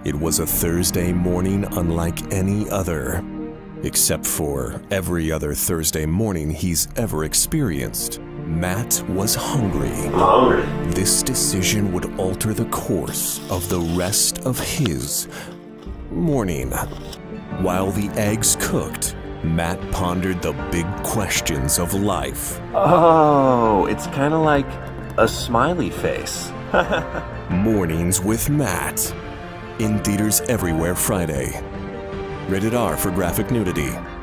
It was a Thursday morning unlike any other, except for every other Thursday morning he's ever experienced. Matt was hungry. This decision would alter the course of the rest of his morning. While the eggs cooked, Matt pondered the big questions of life. Oh, it's kind of like a smiley face. Mornings with Matt. In theaters everywhere Friday. Rated R for graphic nudity.